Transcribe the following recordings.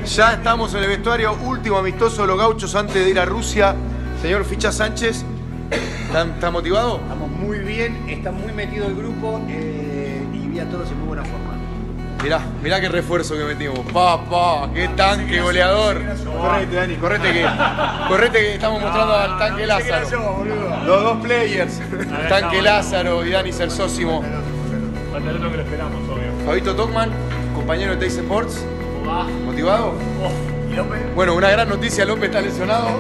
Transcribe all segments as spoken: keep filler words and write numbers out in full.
Ya estamos en el vestuario, último amistoso de los gauchos antes de ir a Rusia. Señor Ficha Sánchez, ¿está, está motivado? Estamos muy bien, está muy metido el grupo eh, y vi a todos en muy buena forma. Mirá, mirá qué refuerzo que metimos. Papá, qué tanque goleador. Correte, Dani, correte que, correte que estamos mostrando al tanque Lázaro. Los dos players, tanque Lázaro y Dani Cersósimo. Falta lo que lo esperamos, obvio. Fabito Tocman, compañero de Teis Sports. ¿Motivado? Oh, ¿y López? Bueno, una gran noticia, López está lesionado.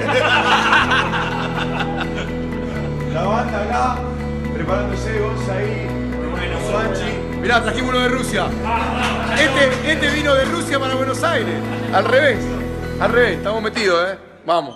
La banda acá, preparándose, Gonza ahí, Suanchi. Mirá, trajimos uno de Rusia. Este, este vino de Rusia para Buenos Aires. Al revés, al revés, estamos metidos, eh. Vamos.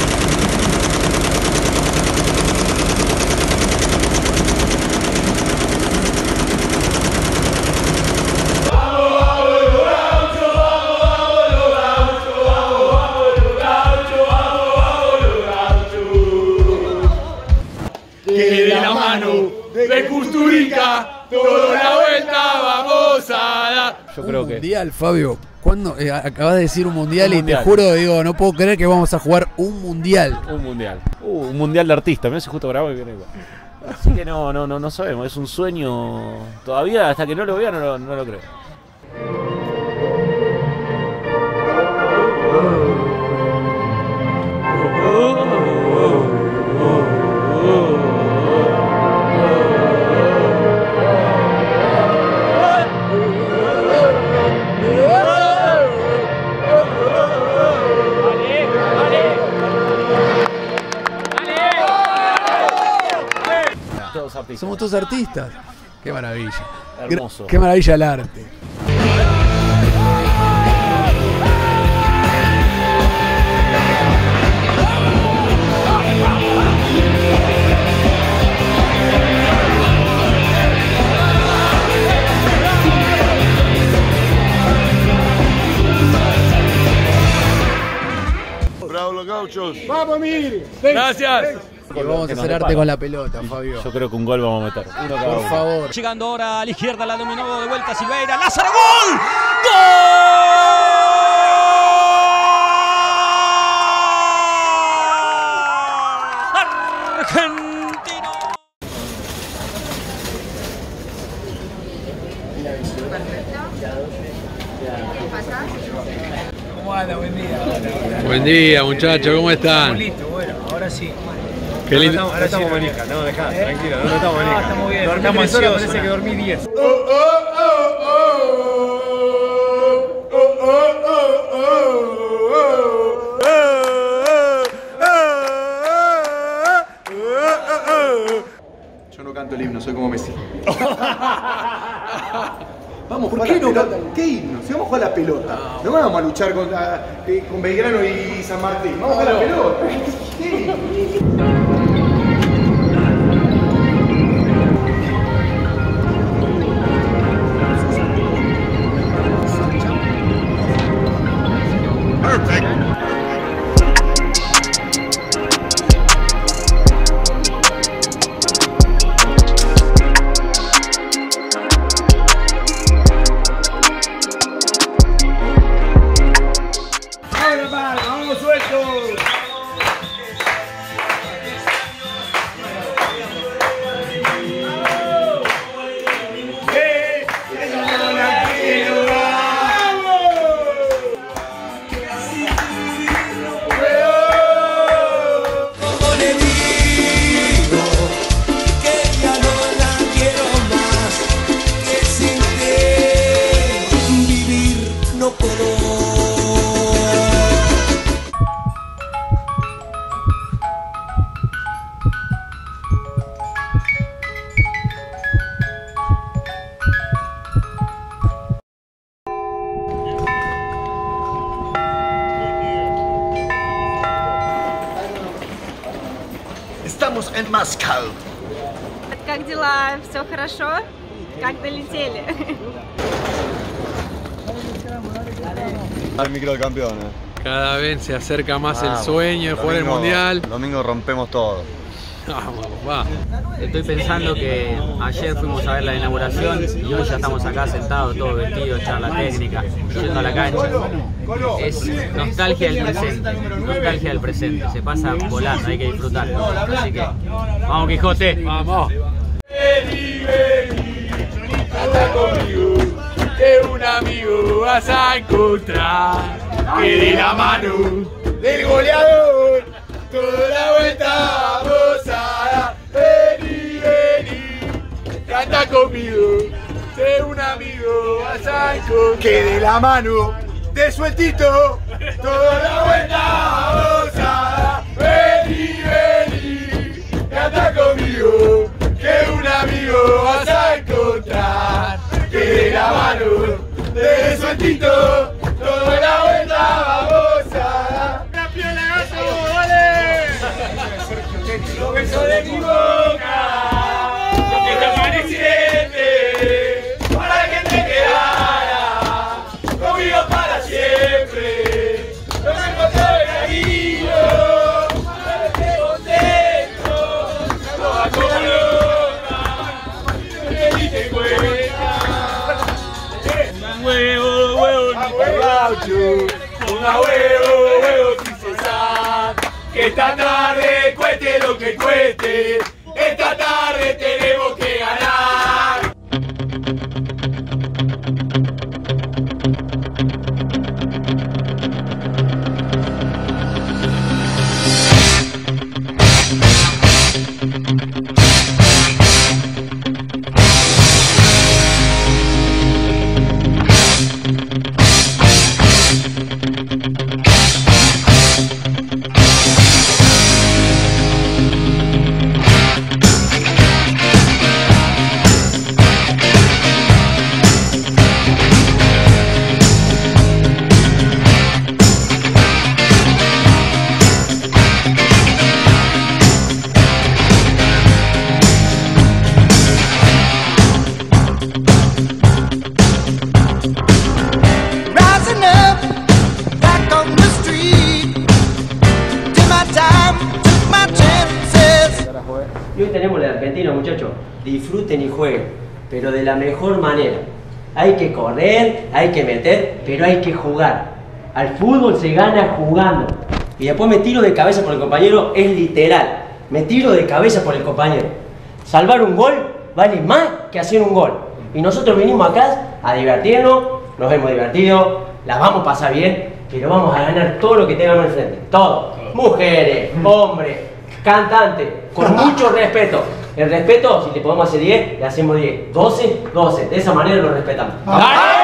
Que de la mano de Kusturica, toda la vuelta vamos a dar. Yo un creo que. mundial, Fabio. ¿Cuándo? Eh, acabas de decir un mundial, Un y mundial. te juro, digo, no puedo creer que vamos a jugar un mundial. Un mundial. Uh, un mundial de artistas. Me hace justo bravo y viene igual. Así que no, no, no, no sabemos. Es un sueño. Todavía, hasta que no lo vea, no lo, no lo creo. Todos artistas. Somos todos artistas. Qué maravilla. Hermoso. Qué maravilla el arte. Bravo los gauchos. ¡Vamos, Mir! Gracias. Y vamos a hacer arte con la pelota, Fabio. Yo creo que un gol vamos a meter. Uno cada Por uno. favor. Llegando ahora a la izquierda, la dominó de vuelta Silveira. ¡Lázaro, gol! ¡Gol! Argentino. ¿Cómo anda? Buen día. Buen día, muchachos, ¿cómo están? Listo, bueno, ahora sí. Qué lindo. Ahora estamos manija, no, dejá, tranquilo, no estamos manija. Estamos bien, dormí tres horas, parece que dormí diez. Yo no canto el himno, soy como Messi. Vamos, ¿Por ¿por qué qué no no cantan? ¿Qué himno? Si vamos a jugar a la pelota. No vamos a luchar contra, eh, con Belgrano y San Martín. Vamos a jugar a la pelota. ¿Qué? ¡Vamos sueltos! Estamos en Moscú. Как дела? Все хорошо? Как долетели? El micro del campeón, eh. Cada vez se acerca más el Vamos. sueño de jugar el Domingo- mundial. Domingo rompemos todo. Vamos, papá. Estoy pensando que ayer fuimos a ver la inauguración y hoy ya estamos acá sentados, todos vestidos, charla técnica, yendo a la cancha. Es nostalgia del presente, nostalgia del presente. Se pasa volando, hay que disfrutarlo. Así que, vamos Quijote. Vamos. Vení, vení, canta conmigo, que un amigo vas a encontrar, que de la mano del goleador, toda la vuelta vamos a dar. Vení, vení, canta conmigo, que un amigo vas a encontrar, que de la mano de sueltito, toda la vuelta vamos a dar. Vení, vení, canta conmigo, que un amigo vas a encontrar, que de la mano de sueltito, toda la vuelta vamos a dar. ¡La piola, gato, dale! Los besos de mi boca, lo que te amaneciente, para que te quedara conmigo para siempre. No me encontré de cariño, para que esté contento, no va como loca, y te cuenta. Huevo, huevo, ni gaucho, ponga huevo, huevo, sin cesar. Que esta tarde cueste lo que cueste, esta tarde tenemos que ganar. Y hoy tenemos el argentino, muchachos. Disfruten y jueguen, pero de la mejor manera. Hay que correr, hay que meter, pero hay que jugar. Al fútbol se gana jugando. Y después me tiro de cabeza por el compañero, es literal. Me tiro de cabeza por el compañero. Salvar un gol vale más que hacer un gol. Y nosotros vinimos acá a divertirnos, nos hemos divertido, la vamos a pasar bien, pero vamos a ganar todo lo que tengamos enfrente. Todo. Mujeres, hombres, cantantes, con mucho respeto. El respeto, si le podemos hacer diez, le hacemos diez. doce, doce. De esa manera lo respetamos. ¡Dale!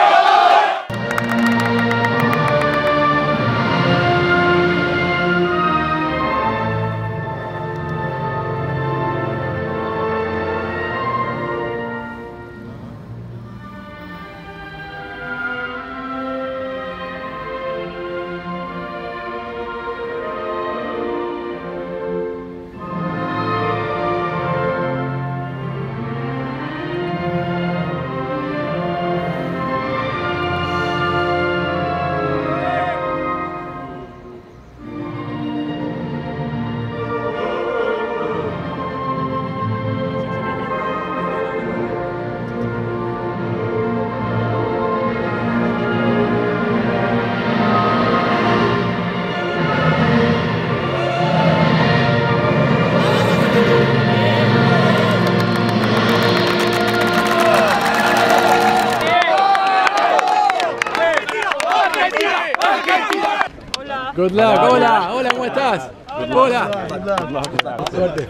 Good luck, hola, hola, ¿cómo estás? Hola. Suerte.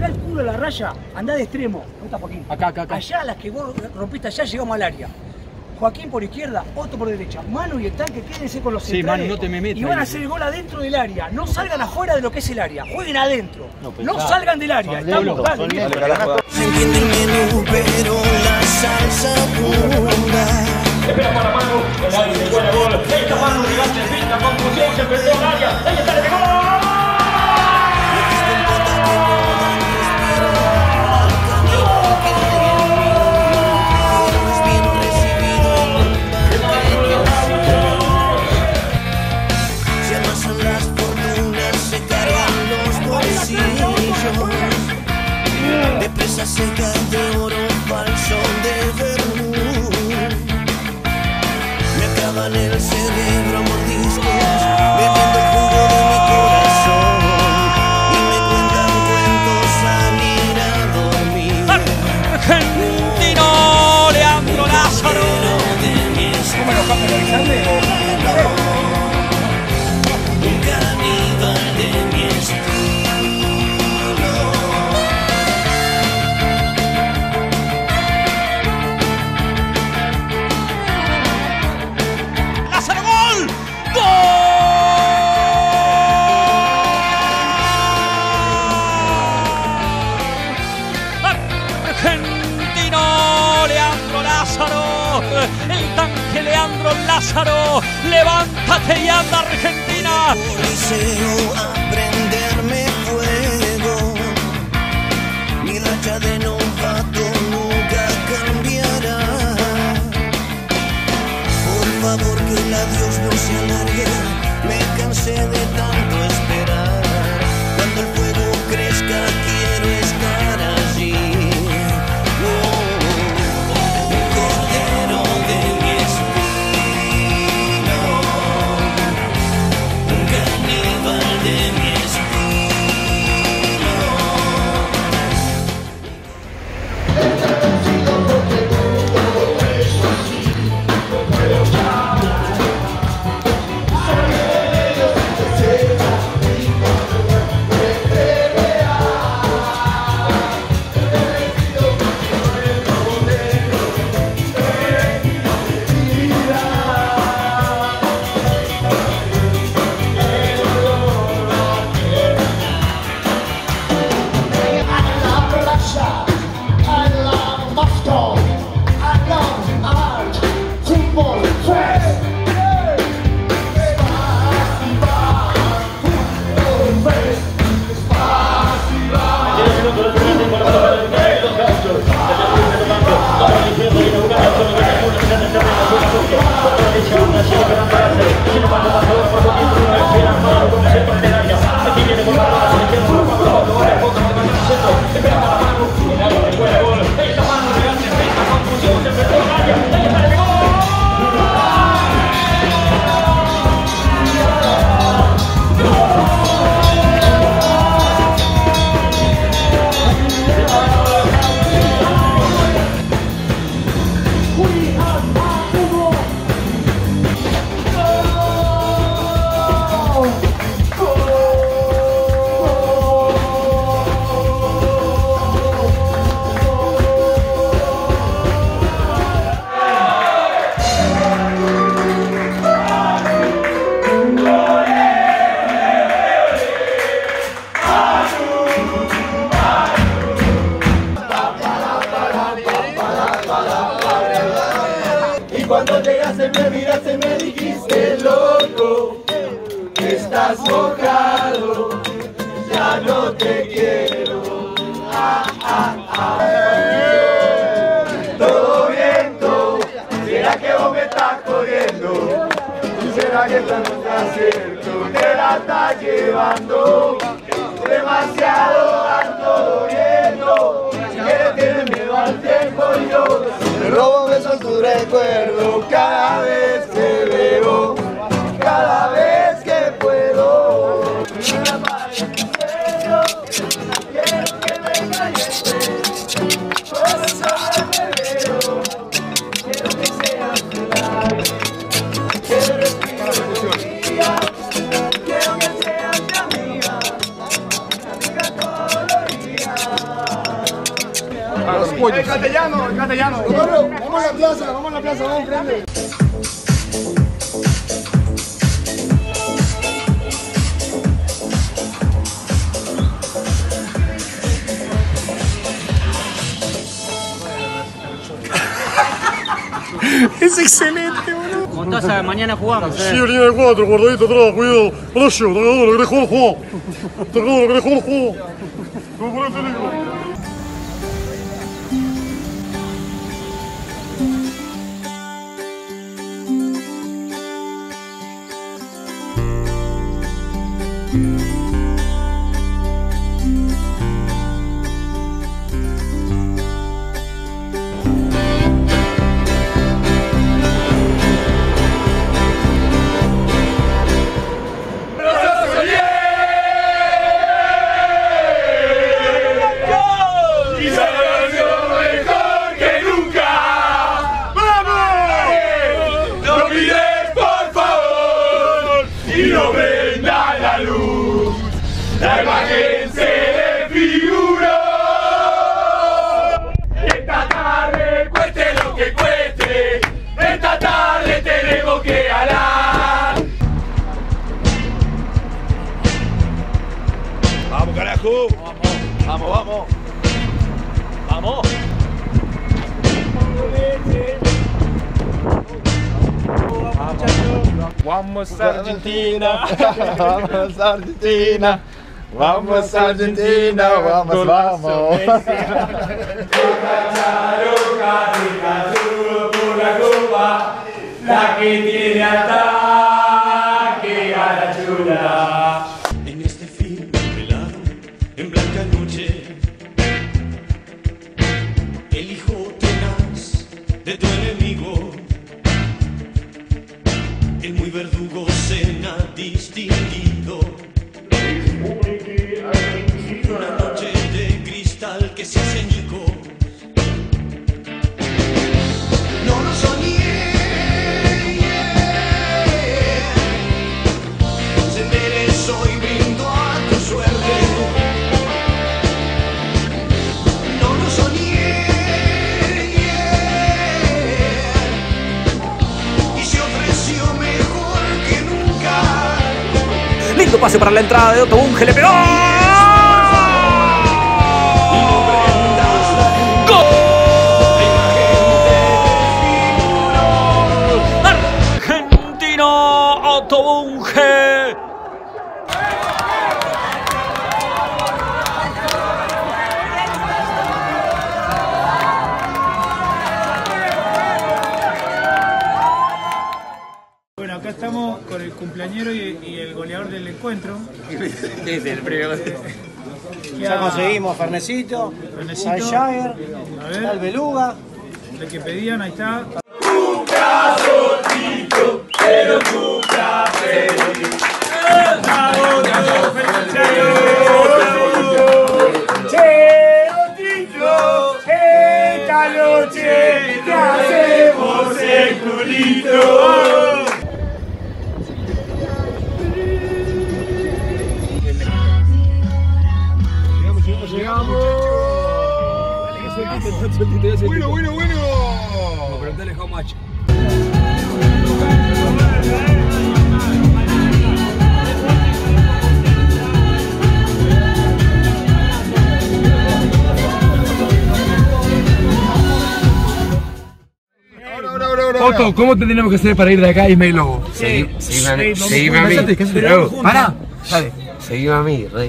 Andá de extremo, ¿dónde está Joaquín? Acá, acá, acá. Allá, las que vos rompiste allá, llegamos al área. Joaquín por izquierda, Otto por derecha. Manu y el tanque, quédense con los Sí, centrales. Manu, no te me metas y van a ahí. hacer el gol adentro del área. No salgan afuera de lo que es el área. Jueguen adentro. No, pues, no salgan del área. Son Estamos, lentos, dale, son bien. lentos. Se entiende el menú, pero la salsa abunda. Espera para Manu, el área de buena gol. Esta Manu gigante, pinta, confusión, se enfrentó al área. Ahí está, le pegó. Se amasan las fortunas, se cargan los bolsillos. De presa seca de oro falso de vermú. Me acaban el cerebro a mordiscos, bebiendo el jugo de mi corazón. Y me cuentan cuentos al ir a dormir. Argentino Leandro Lázaro. ¿Cómo lo cambian a Guisarle? Un caníbal de mi estilo. Lázaro, gol. ¡Gol! Argentino Leandro Lázaro. El tanque Leandro Lázaro. Levántate y anda, Argentina. Deseo aprenderme fuego. Mi racha de novato nunca cambiará. Por favor que el adiós no se alargue. Me cansé de tanto esperar. Cuando el fuego crezca quiero estar allí. Oh, un cordero de mi estilo. Un caníbal de mi Cuando llegaste me miraste, me dijiste loco, estás mojado, ya no te quiero. Ah, ah, ah. Todo viento, ¿será que vos me estás jodiendo? ¿Será que esto no está cierto? Te la estás llevando demasiado alto viento. Que tienes miedo al tiempo y yo me robo besos tu recuerdo cada vez que veo, cada vez que puedo. Una paz en serio, quiero que me calientes, por eso me veo, quiero que seas verdad, quiero respirar tu día, quiero que seas mi amiga, amiga todos los días. El castellano, el castellano. Pablo, vamos a la plaza, vamos a la plaza, vamos, grande. Es excelente, boludo. Mostaza, mañana jugamos. Sí, línea de cuatro, guardadito atrás, cuidado. Palacio, te acabo, lo querés jugar, juego. Te acabo, lo querés jugar, juego. No por el peligro. La imagen se desfiguró. Esta tarde, cueste lo que cueste, esta tarde tenemos que ganar. Vamos, carajo. Vamos, vamos. Vamos. Vamos Argentina, vamos Argentina, vamos Argentina, vamos, vamos. Por la copa, la que tiene ataque a la chula. En este film velado, en blanca noche, el hijo tenaz de tu enemigo. El muy verdugo cena distinguido. Una noche de cristal que se ceñicó. No lo soñé. Se enderezó y brindó a tu suerte. No lo soñé. Y se ofreció mejor que nunca. Lindo pase para la entrada de Otto Bunge, le pegó. Argentino Otto Bunge. Bueno, acá estamos con el cumpleañero y, y el goleador del encuentro. ¿Qué es el premio? Ya conseguimos Fernecito, Fernecito. al Jagger, A ver. al Beluga. El que pedían, ahí está. Cuca solito, pero cuca feliz. Cheotito, esta noche te hacemos el culito. Bueno, bueno, bueno. Como preguntarle how much. Otto, ¿cómo tendríamos que hacer para ir de acá a Ismael Lobo? Seguime a mí, seguime a mí. Pará, dale. Seguime a mí, rey.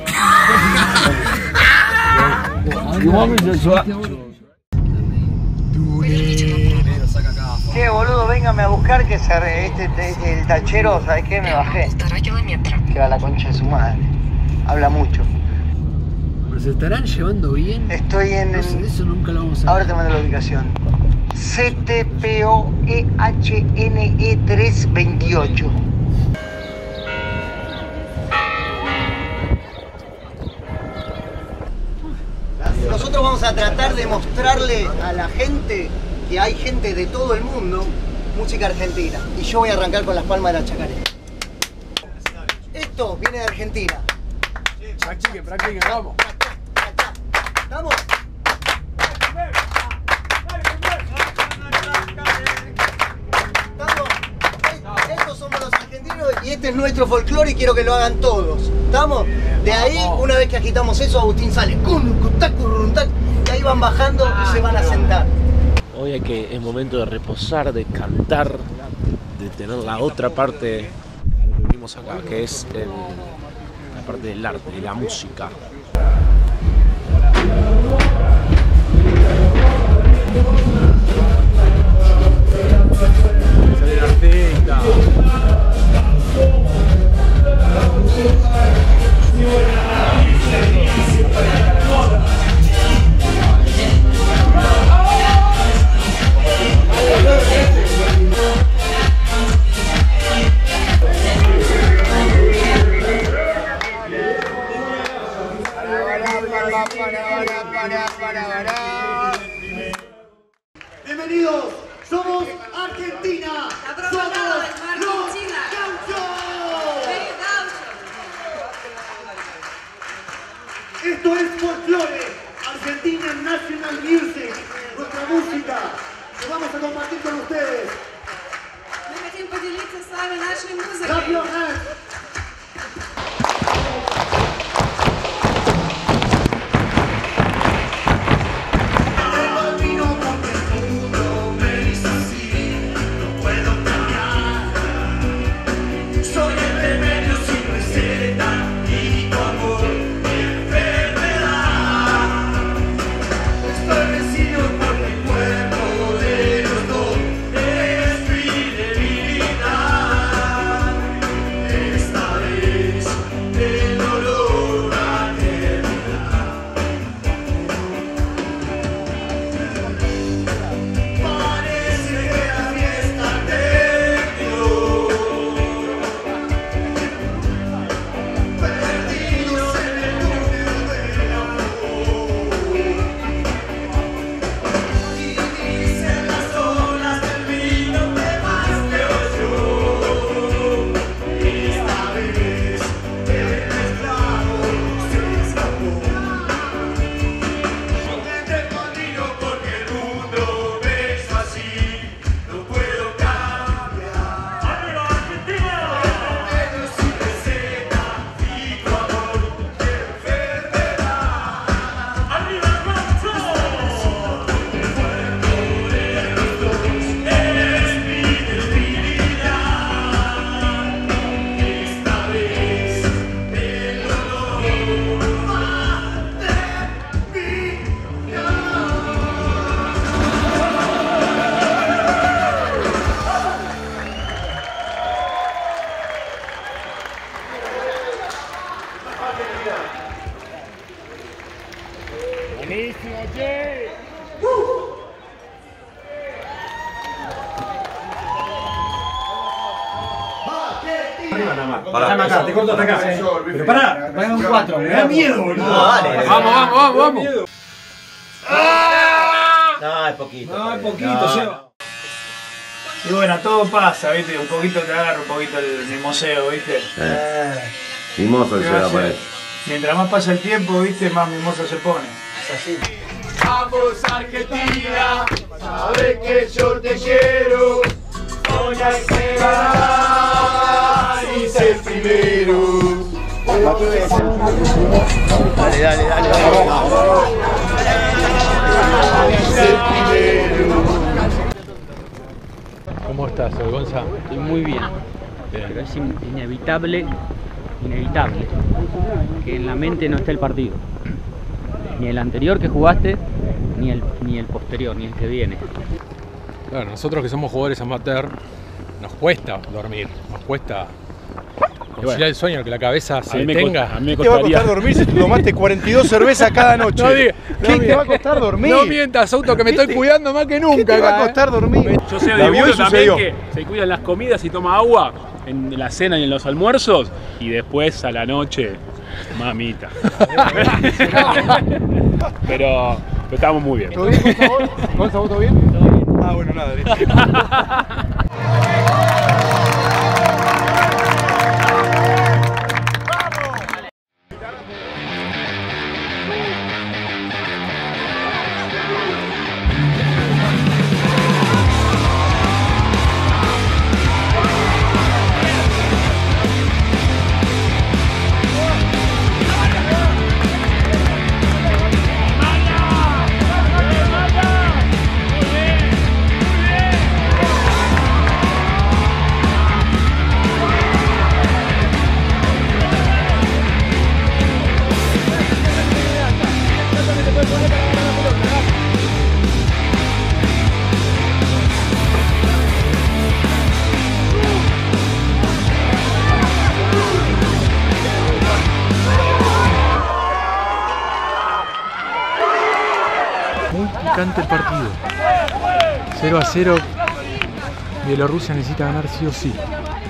Che, boludo, véngame a buscar que se, este, este, el tachero, ¿sabes qué? Me bajé. Que va a la concha de su madre. Habla mucho. ¿Pero se estarán llevando bien? Estoy en... No sé, eso nunca lo vamos a ver. Ahora te mando la ubicación. C T P O E H N E tres veintiocho. Nosotros vamos a tratar de mostrarle a la gente que hay gente de todo el mundo música argentina. Y yo voy a arrancar con las palmas de la chacarera. Esto viene de Argentina. Practiquen, practiquen, vamos. ¿Vamos? este es nuestro folclore y quiero que lo hagan todos. ¿Estamos? De ahí, una vez que agitamos eso, Agustín sale. Y ahí van bajando y se van a sentar. Hoy hay que, es momento de reposar, de cantar, de tener la otra parte que vimos acá, que es el, la parte del arte, de la música. Salir artista. Bienvenidos, somos Argentina, somos los Gauchos. Esto es folclore, Argentina National Music, nuestra música, que vamos a compartir con ustedes. Мы хотим поделиться с вами нашей музыкой. Clap your hands. Buenísimo, che. Pará, acá, te corto hasta acá. Pero pará, pagan un cuatro, me da miedo, boludo. Vamos, vamos, vamos, vamos. No, es poquito. No, es poquito, Seba. Y bueno, todo pasa, ¿viste? Un poquito te agarra, un poquito el mimoseo, ¿viste? Eh. Mimoso el Seba parece. Mientras más pasa el tiempo, ¿viste? Más mimoso se pone. Es así. Vamos Argentina, sabes que yo te quiero. Hoy hay que ganar y ser primero. Dale, dale, dale. Ser primero. ¿Cómo estás, Gonza? Estoy muy bien, pero es in- inevitable, inevitable que en la mente no esté el partido. Ni el anterior que jugaste, ni el, ni el posterior, ni el que viene. Claro, nosotros que somos jugadores amateur, nos cuesta dormir, nos cuesta conciliar el sueño, que la cabeza se detenga. ¿Qué te va a costar dormir si tú tomaste cuarenta y dos cervezas cada noche? No diga, no ¿Qué te diga. va a costar dormir? No mientas, Auto, que me estoy cuidando más que nunca. ¿Qué te va a acá, costar eh? dormir? Yo sé La de vio uno y también sucedió. que se cuidan las comidas y toma agua en la cena y en los almuerzos y después a la noche, mamita. pero, pero estamos muy bien. ¿Todo bien, por favor? ¿Gonza, vos todo bien? Todo bien. Ah, bueno, nada, listo. cero a cero. Bielorrusia necesita ganar sí o sí.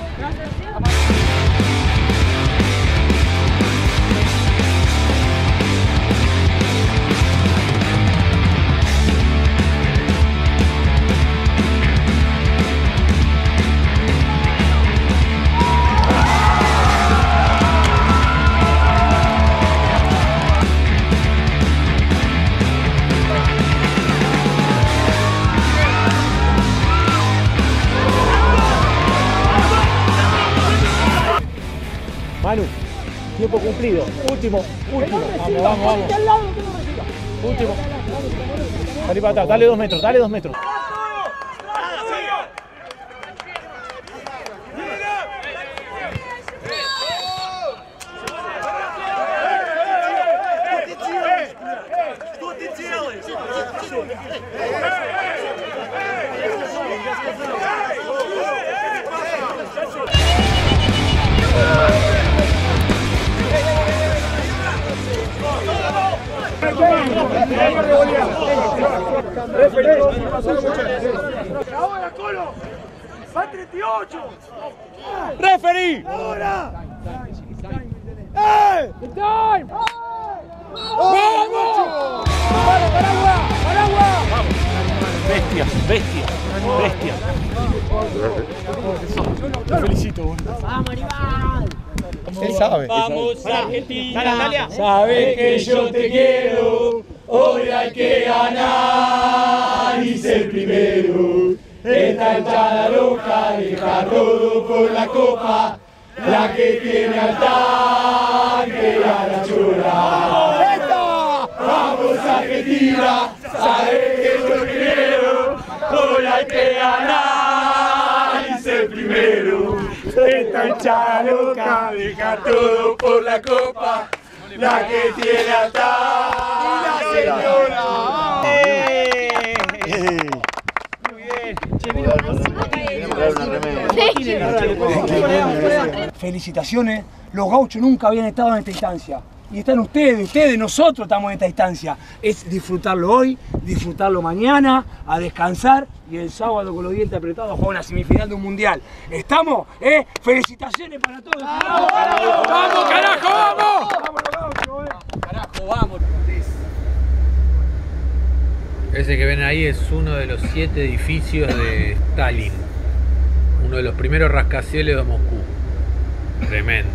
Manu, tiempo cumplido. Último, último. Vamos, vamos, vamos. Último. Salí para atrás, dale dos metros, dale dos metros. ¡Ahora, Colo! ¡Va treinta y ocho! ¡Referee! ¡Ahora! ¡Eh! ¡Time! ¡Vamos! ¡Paraguas! ¡Paraguas! Bestias, bestias, bestias. Te felicito, boludo. ¡Vamos, rival! Él sabe. Vamos, Argentina. Natalia. Sabes que yo te quiero, hoy hay que ganar y ser primero. Esta hinchada loca deja todo por la copa, la que tiene al tanque a la chora. ¡Vamos, Argentina! Sabes que yo te quiero, hoy hay que ganar y ser primero. Esta hinchada loca deja todo por la copa, la que tiene hasta la señora. Felicitaciones, los gauchos nunca habían estado en esta instancia. Y están ustedes, ustedes, nosotros estamos en esta instancia. Es disfrutarlo hoy, disfrutarlo mañana, a descansar y el sábado con los dientes apretados a jugar una semifinal de un mundial. ¿Estamos? ¿Eh? Felicitaciones para todos. ¡Vamos, carajo! ¡Vamos, carajo, vamos! ¡Vamos, los gauchos, eh! ¡Carajo, vamos! Ese que ven ahí es uno de los siete edificios de Stalin. Uno de los primeros rascacielos de Moscú. Tremendo.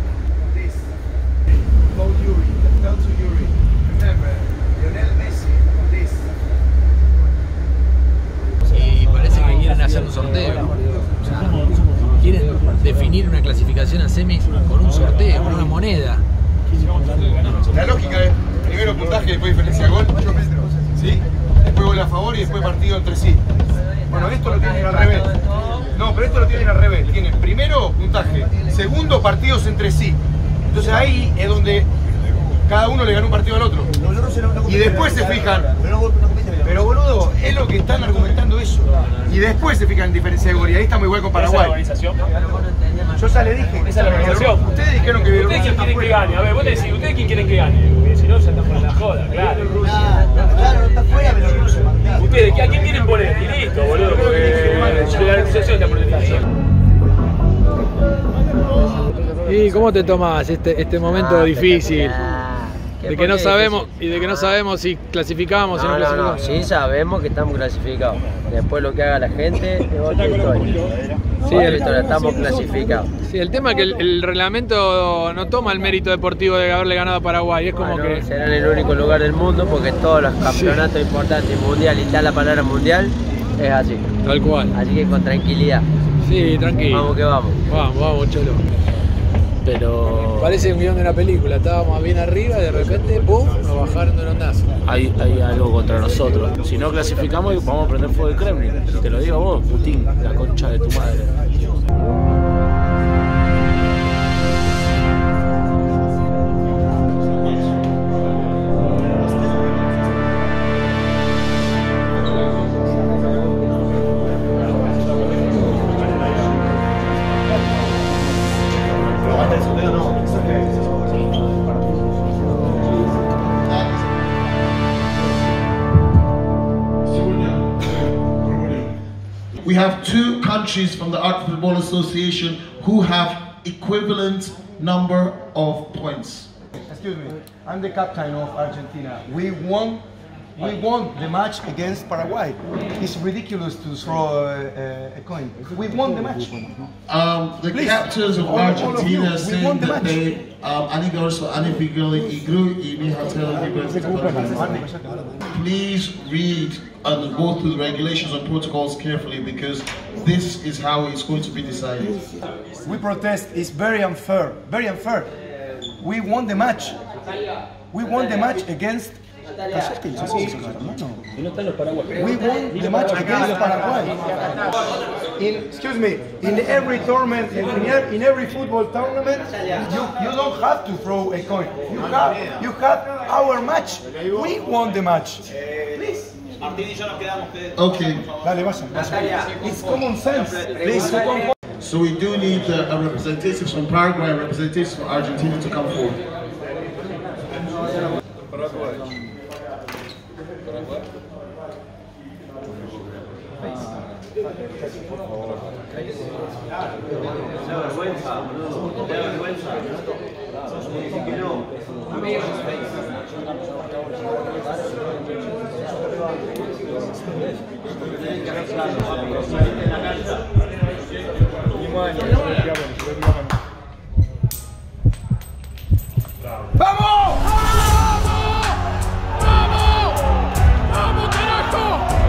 Y parece que quieren hacer un sorteo. O sea, quieren definir una clasificación a semis con un sorteo, con una moneda. La lógica es primero puntaje, después diferencia de gol. ¿Sí? Después gol a favor y después partido entre sí. Bueno, esto lo tienen al revés. No, pero esto lo tienen al revés. Tienen primero puntaje, segundo partidos entre sí. Entonces ahí es donde cada uno le ganó un partido al otro. Y después se fijan. Pero boludo, es lo que están argumentando eso. Y después se fijan en diferencia de gol. Y ahí estamos igual con Paraguay. Yo ya le dije. Esa es la organización. Ustedes dijeron que ¿Ustedes quién quieren que gane? A ver, vos te decís, ¿ustedes quién quieren que gane? Porque si no, ya estamos en la joda, claro. Claro, no está fuera, pero... ¿Ustedes a quién quieren poner? Y listo, boludo, porque la organización está por detrás. ¿Y cómo te tomás este, este momento Ah, difícil? De que no qué sabemos y de que no sabemos si clasificamos o No, no no, no, clasificamos. sí sabemos que estamos clasificados. Después lo que haga la gente es otra historia. Sí, Otra el- historia, estamos clasificados. Sí, el tema es que el, el reglamento no toma el mérito deportivo de haberle ganado a Paraguay. Es como Bueno, que será en el único lugar del mundo porque en todos los campeonatos importantes, mundial y está la palabra mundial, es así. Tal cual. Así que con tranquilidad. Sí, tranquilo. Vamos que vamos. Vamos, vamos, cholo. Pero Parece un guión de una película. Estábamos bien arriba y de repente, ¡pum!, nos bajaron de un ondazo. hay, hay algo contra nosotros. Si no clasificamos, vamos a prender fuego el Kremlin. Te lo digo a vos, Putin, la concha de tu madre. we have two countries from the Art Football Association who have equivalent number of points. Excuse me, I'm the captain of Argentina. We won, we won the match against Paraguay. It's ridiculous to throw a, a coin. We won the match. Um, the Please, captains of all, Argentina all of said won the that match. they, um, please read and go through the regulations and protocols carefully, because this is how it's going to be decided. We protest. It's very unfair. Very unfair. We won the match. We won the match against. We won the match against Paraguay. In, excuse me, in every tournament, in, in every football tournament, you, you don't have to throw a coin. You have, you have our match. We won the match. Please. Okay. It's common sense. Please. So we do need uh, a representatives from Paraguay and representatives from Argentina to come forward. ¡Vamos! ¡Vamos, carajo!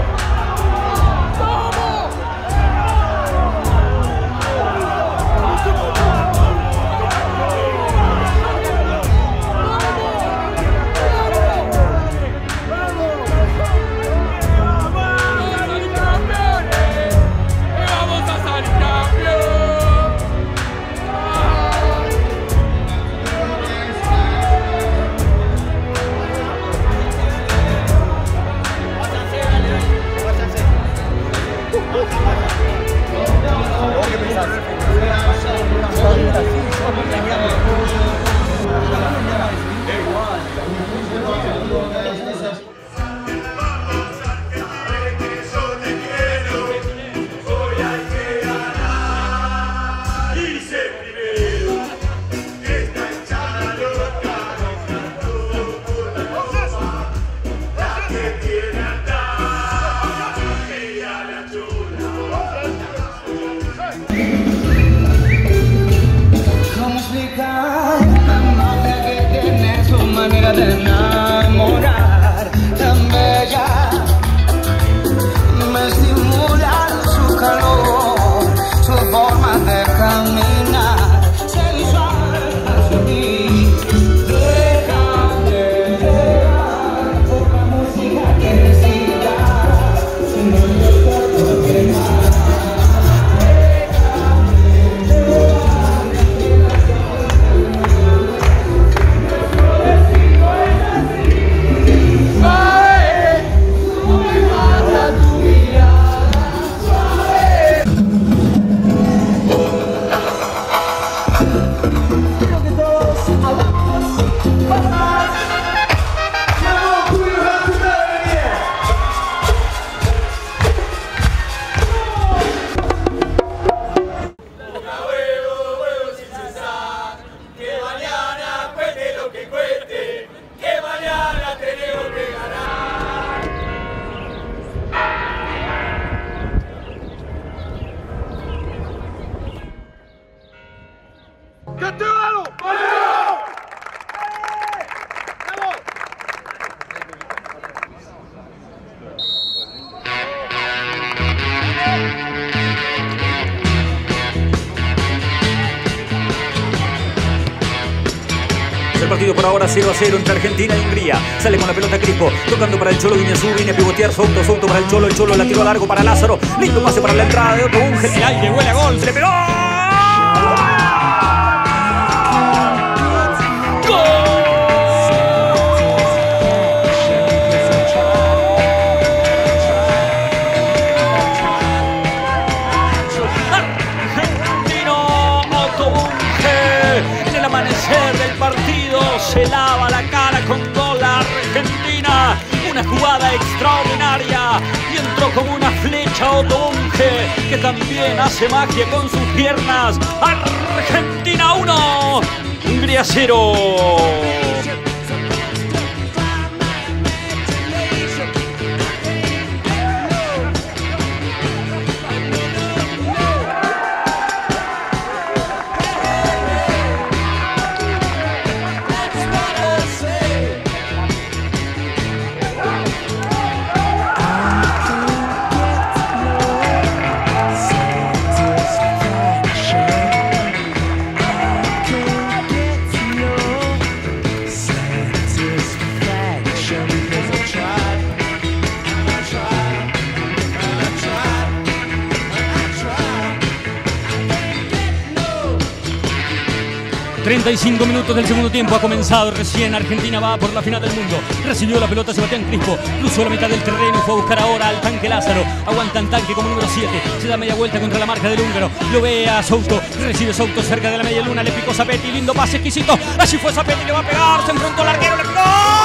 El partido por ahora cero a cero entre Argentina y Hungría. Sale con la pelota Crispo, tocando para el Cholo Guiñazú, viene a pivotear, Souto, Souto para el Cholo, el Cholo la tiró largo para Lázaro. Lindo pase para la entrada de otro un general que huele a gol, se le pegó. Del partido se lava la cara con gol la Argentina, una jugada extraordinaria y y entró como una flecha Otto Bunge, que también hace magia con sus piernas. Argentina uno, Hungría cero. treinta y cinco minutos del segundo tiempo ha comenzado recién. Argentina va por la final del mundo. Recibió la pelota Sebastián Crispo, cruzó la mitad del terreno y fue a buscar ahora al tanque Lázaro. Aguanta en tanque como número siete, se da media vuelta contra la marca del húngaro. Lo ve a Souto, recibe Souto cerca de la media luna, le picó Zapetti, lindo pase exquisito. Allí fue Zapetti, le va a pegar, se enfrentó al arquero, le pegó.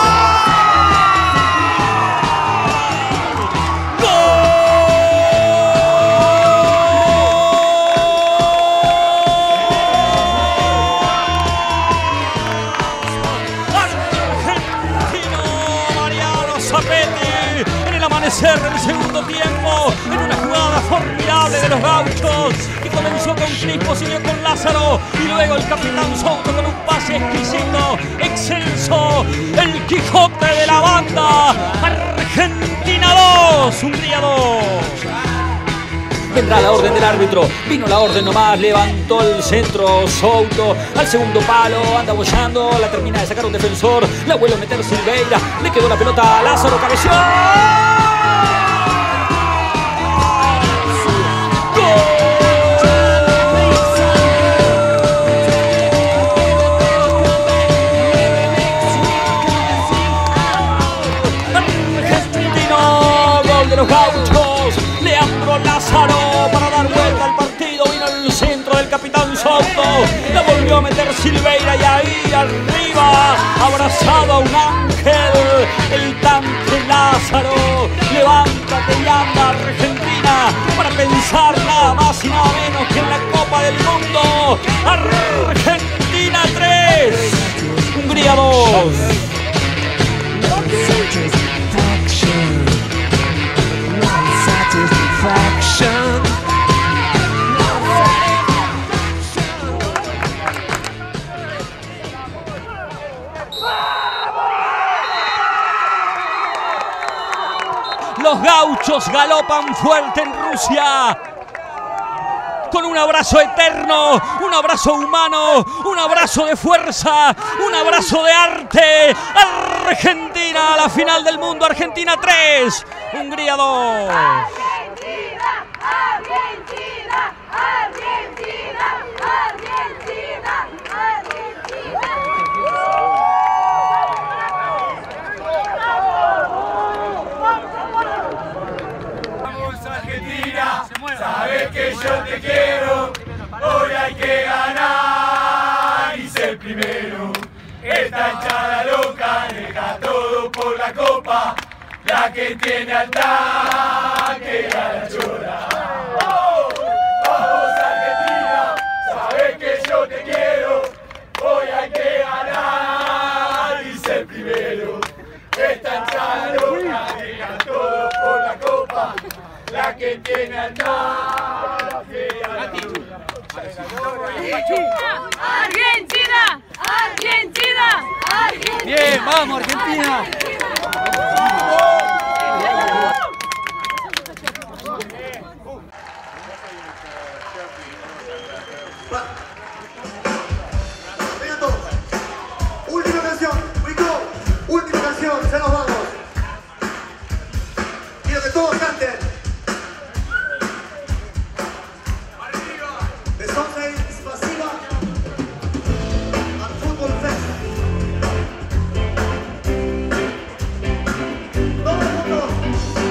El segundo tiempo en una jugada formidable de los gauchos que comenzó con Crispo, siguió con Lázaro y luego el capitán Souto con un pase exquisito, excelso, el Quijote de la banda. Argentina dos, Hungría dos. Vendrá la orden del árbitro, vino la orden nomás, levantó el centro Souto al segundo palo, anda bollando, la termina de sacar un defensor, la vuelve a meter Silveira, le quedó la pelota a Lázaro, cabeció. Los gauchos, Leandro Lázaro para dar vuelta al partido, vino el centro del capitán Souto, la volvió a meter Silveira y ahí arriba, abrazado a un ángel, el tanque Lázaro, levántate y anda Argentina, para pensar nada más y nada menos que en la Copa del Mundo. Argentina tres, Hungría dos. Los gauchos galopan fuerte en Rusia con un abrazo eterno, un abrazo humano, un abrazo de fuerza, un abrazo de arte. Argentina a la final del mundo, Argentina tres, Hungría dos. Argentina, Argentina, Argentina, Argentina, Vamos Argentina, sabes que yo te quiero, hoy hay que ganar y ser primero. Esta hinchada loca deja todo por la copa, la que tiene al tanque y a la chora. ¡Oh! Vamos Argentina, sabes que yo te quiero, hoy hay que ganar y ser primero. Esta hinchada loca deja todo por la copa, la que tiene al tanque y a la chora. Argentina, Argentina, Argentina. Bien, vamos Argentina. Venga todos. Última canción, we go. Última canción, ya nos vamos. Quiero que todos canten. De Sonrey Spasiba al Fútbol Fest. Todos juntos.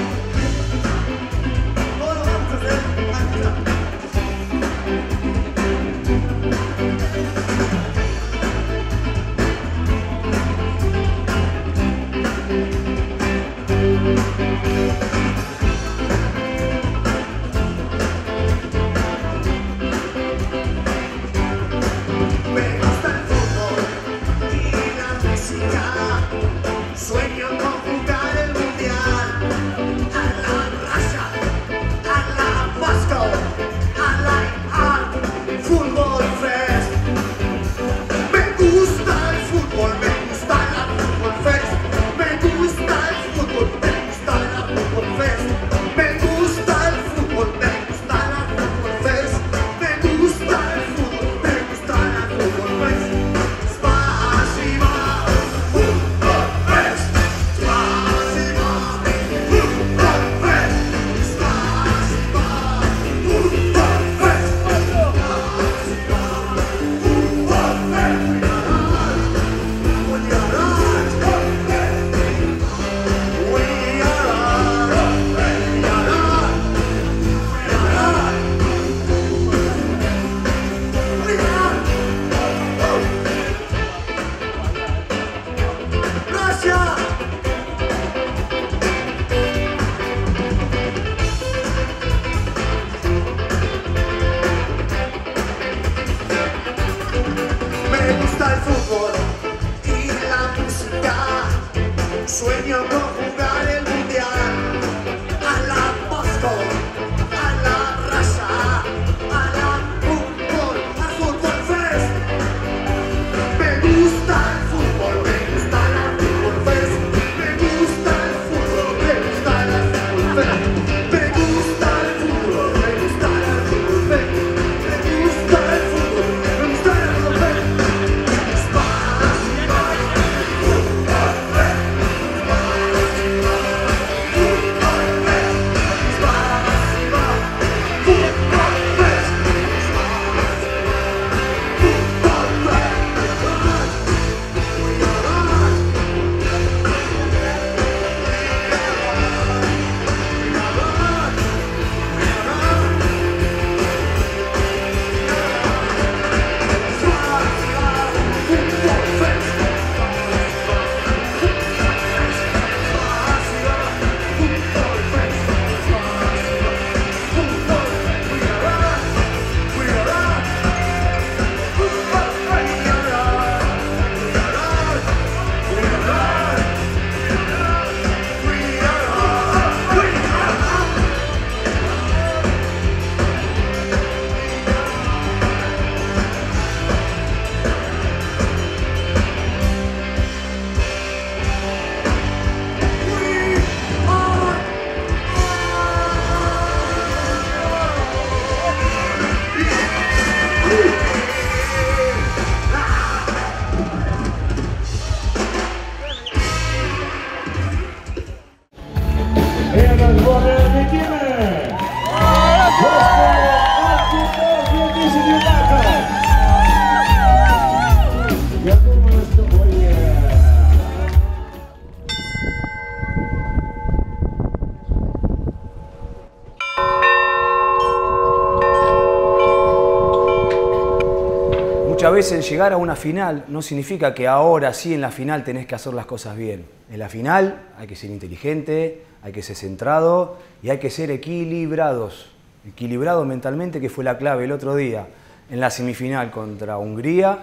Muchas veces llegar a una final no significa que ahora sí en la final tenés que hacer las cosas bien. En la final hay que ser inteligente, hay que ser centrado y hay que ser equilibrados. Equilibrados mentalmente, que fue la clave el otro día. En la semifinal contra Hungría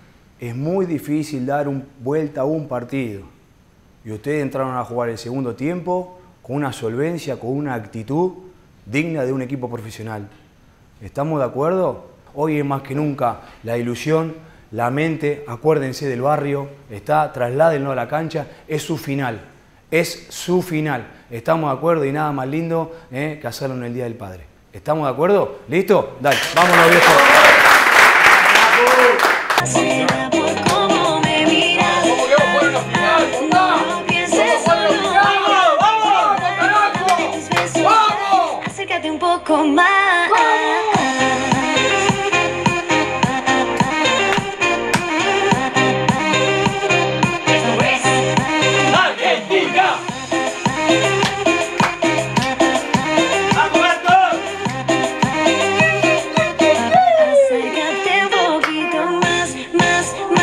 es muy difícil dar un, vuelta a un partido. Y ustedes entraron a jugar el segundo tiempo con una solvencia, con una actitud digna de un equipo profesional. ¿Estamos de acuerdo? Hoy es más que nunca la ilusión, la mente, acuérdense del barrio, está, trasládenlo a la cancha, es su final, es su final. ¿Estamos de acuerdo? Y nada más lindo eh, que hacerlo en el Día del Padre. ¿Estamos de acuerdo? ¿Listo? Dale, vámonos, viejo. Acércate un poco más. Más,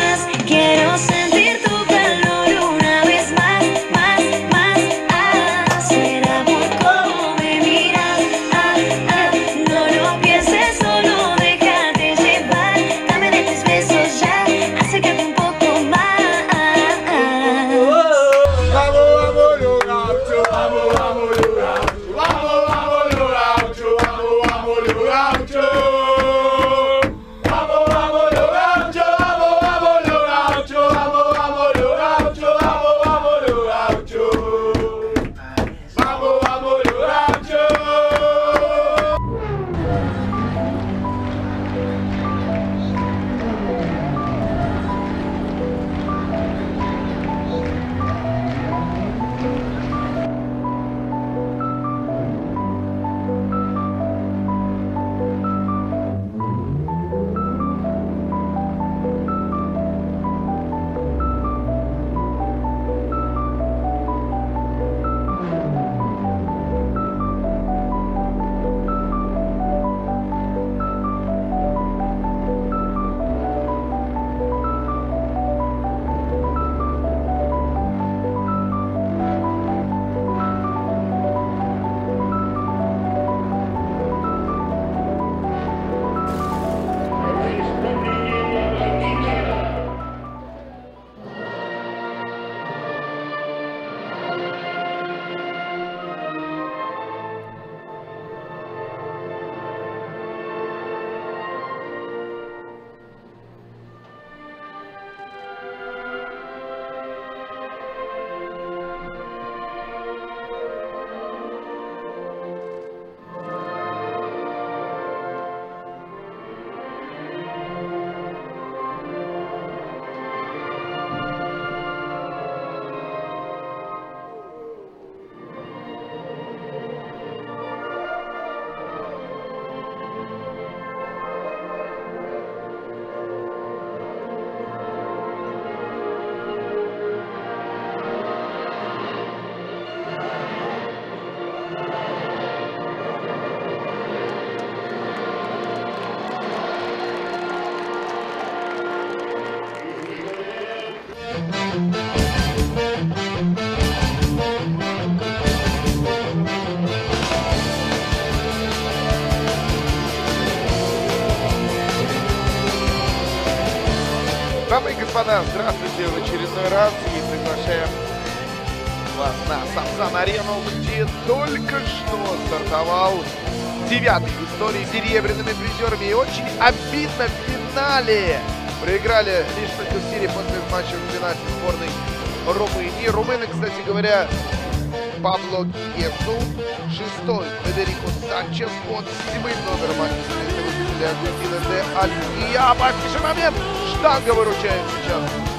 Дамы и господа, здравствуйте в очередной раз и приглашаем вас на Самсан-арену, где только что стартовал девятый в истории серебряными призерами. И очень обидно в финале проиграли лишь только в серии после матча в пенальти сборной Румынии. Румыны, кстати говоря, Пабло Гесу, шестой Федерико Санчес под седьмым номером для Агустина де Алья. Опаснейший момент. Штанга выручает сейчас.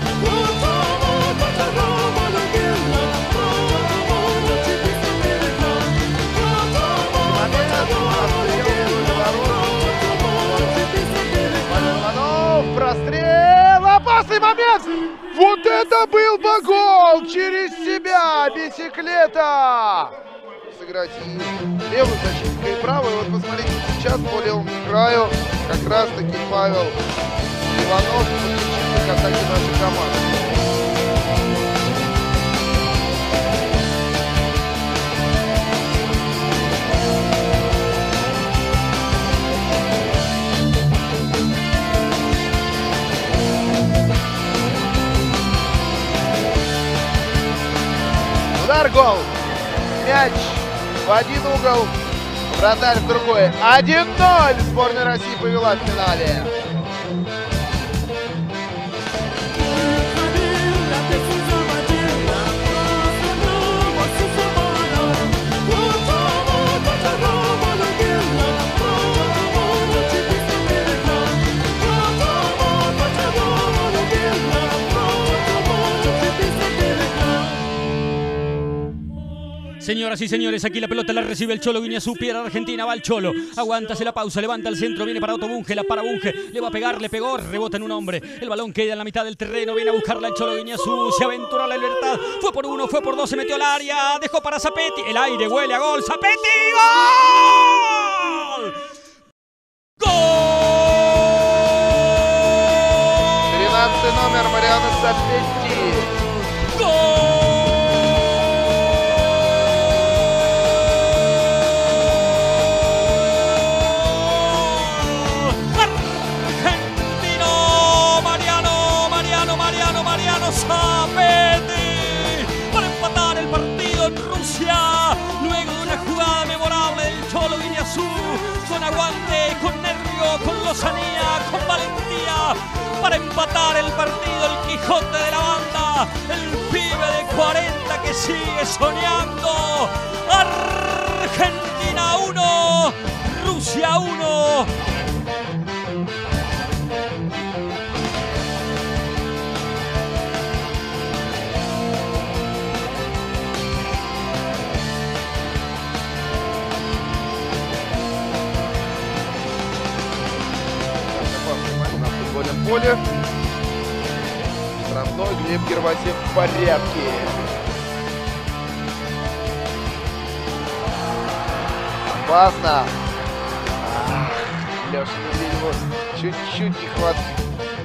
Прострел! Опасный момент! Вот это был бы гол! Через себя! Бисиклета! Сыграть и левую защитку, и правую. Вот посмотрите, сейчас по левому краю как раз таки Павел Иванов, защитник атаки нашей команды. Удар, гол. Мяч в один угол, вратарь в другой. один ноль. Сборная России повела в финале. Señoras y señores, aquí la pelota la recibe el Cholo Guiñazú, pierde Argentina, va el Cholo, aguántase la pausa, levanta el centro, viene para Otto Bunge, la para Bunge, le va a pegar, le pegó, rebota en un hombre, el balón queda en la mitad del terreno, viene a buscarla el Cholo Guiñazú, se aventuró a la libertad, fue por uno, fue por dos, se metió al área, dejó para Zapetti, el aire huele a gol, Zapetti, ¡gol! ¡Gol! тринадцатый номер Мариано Сапетти. ¡Gol! Zapetti para empatar el partido en Rusia luego de una jugada memorable del Cholo Guiñazú con aguante, con nervio, con lozanía, con valentía para empatar el partido, el Quijote de la banda, el pibe de cuarenta que sigue soñando. Argentina uno, Rusia uno. Поле. Штрафной, Глеб Гервасев в порядке. Опасно. Леша Медведеву чуть-чуть не хватает.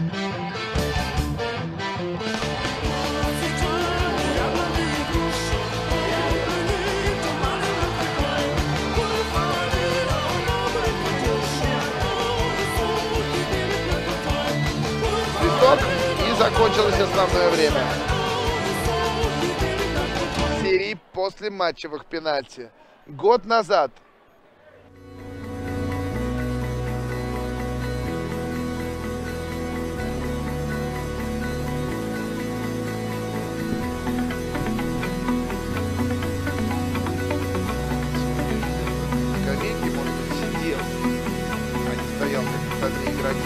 И закончилось основное время серии после матчевых пенальти. Год назад скамейки, может быть, сидел, а не стоял, как остальные игроки.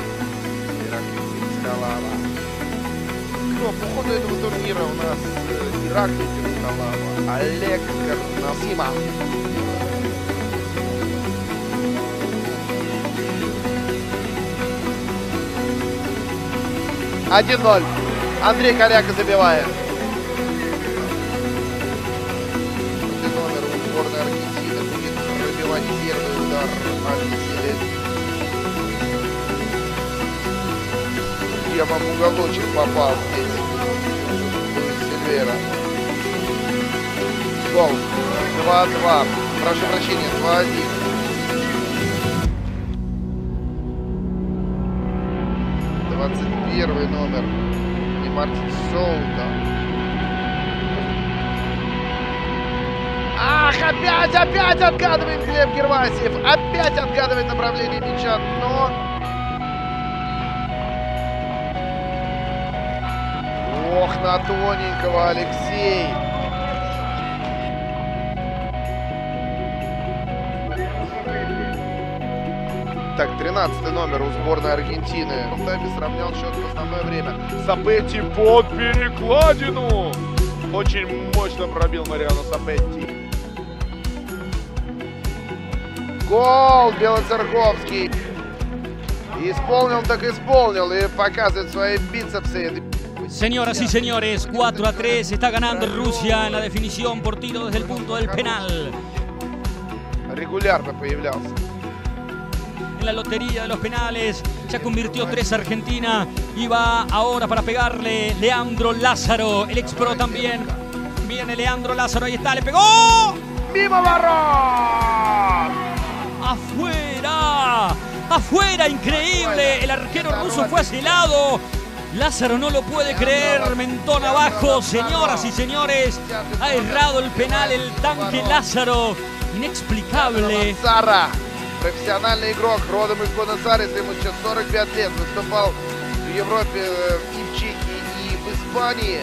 Ну, по ходу этого турнира у нас э, Ираклий Кирсалава, Олег Карнасима. один ноль. Андрей Коряка забивает. Номер у сборной Аргентины будет пробивать первый удар Альцели. Я вам в уголочек попал здесь. Сильвера. Гол. два-два. Прошу прощения, два-один. двадцать первый номер. Мартин Соута. Ах, опять, опять отгадывает Глеб Гервасиев. Опять отгадывает направление мяча, но... Ох, на тоненького Алексей. Так, тринадцатый номер у сборной Аргентины. В тайме сравнял счет в основное время. Сапетти под перекладину. Очень мощно пробил Мариано Сапетти. Гол Белоцерковский. Исполнил так исполнил и показывает свои бицепсы. Señoras y señores, cuatro a tres, está ganando Rusia en la definición por tiro desde el punto del penal. Регулярно появлялся. En la lotería de los penales, ya convirtió tres Argentina y va ahora para pegarle Leandro Lázaro, el ex pro también. Viene Leandro Lázaro, ahí está, le pegó. ¡Viva Barros! ¡Afuera! ¡Afuera! ¡Increíble! El arquero ruso fue hacia el lado. Lázaro no lo puede creer, mentón abajo, señoras y señores. Ha errado el penal el tanque Lázaro. Inexplicable. Профессиональный игрок, родом из Буэнос-Айреса, ему сейчас сорок пять лет, выступал в Европе, и в Чехии, и в Испании.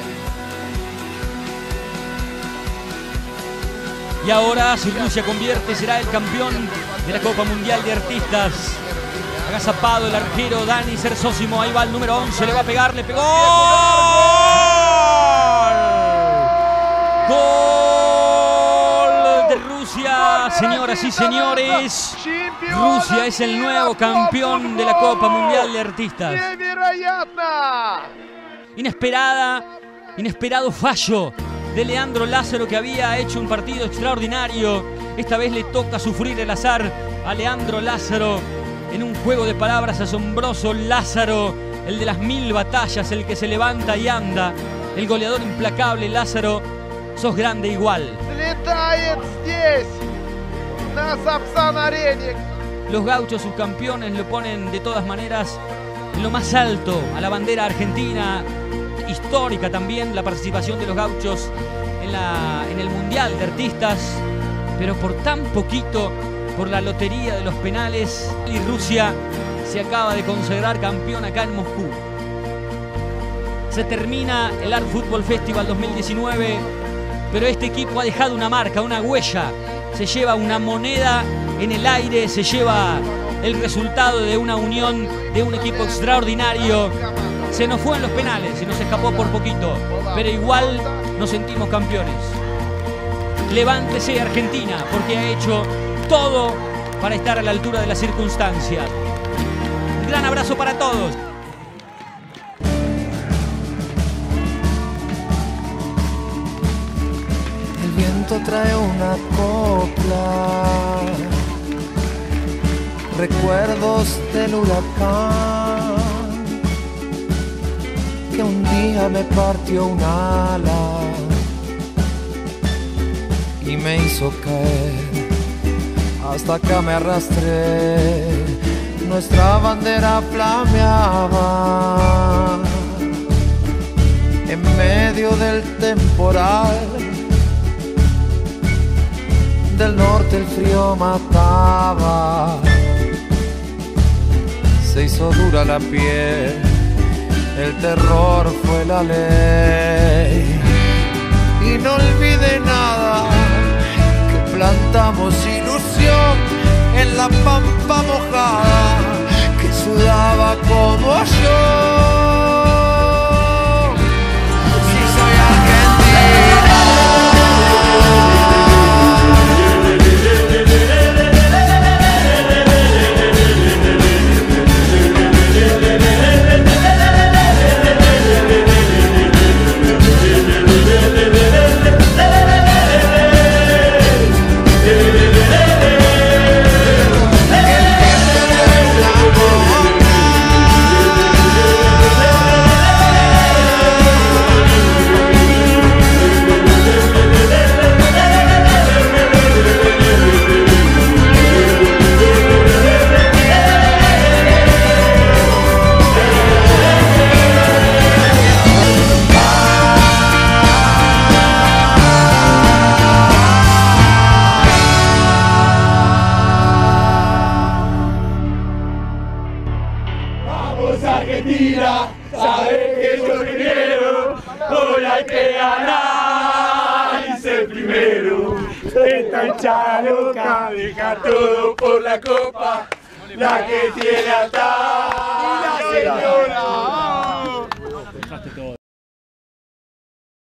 Y ahora, si Rusia convierte, será el campeón de la Copa Mundial de Artistas. Agazapado el arquero Dani Sersósimo, ahí va el número once, le va a pegar, le pegó. ¡Gol de Rusia! Señoras y señores, Rusia es el nuevo campeón de la Copa Mundial de Artistas. Inesperada, inesperado fallo de Leandro Lázaro, que había hecho un partido extraordinario. Esta vez le toca sufrir el azar a Leandro Lázaro en un juego de palabras asombroso. Lázaro, el de las mil batallas, el que se levanta y anda, el goleador implacable. Lázaro, sos grande igual. Los gauchos, sus campeones, lo ponen de todas maneras en lo más alto a la bandera argentina. Histórica también la participación de los gauchos en, la, en el Mundial de Artistas, pero por tan poquito, por la lotería de los penales. Y Rusia se acaba de consagrar campeón acá en Moscú. Se termina el Art Football Festival dos mil diecinueve, pero este equipo ha dejado una marca, una huella. Se lleva una moneda en el aire, se lleva el resultado de una unión de un equipo extraordinario. Se nos fue en los penales y nos escapó por poquito, pero igual nos sentimos campeones. Levántese Argentina, porque ha hecho todo para estar a la altura de las circunstancias. Un gran abrazo para todos. El viento trae una copla, recuerdos del huracán, que un día me partió un ala y me hizo caer. Hasta acá me arrastré, nuestra bandera flameaba en medio del temporal. Del norte el frío mataba, se hizo dura la piel, el terror fue la ley. Y no olvide nada, que plantamos ilusión en la pampa mojada, que sudaba como yo. Si soy Argentina, sabes que yo te quiero, hoy hay que ganar y ser primero. Esta hinchada loca deja todo por la copa, la que tiene hasta la señora.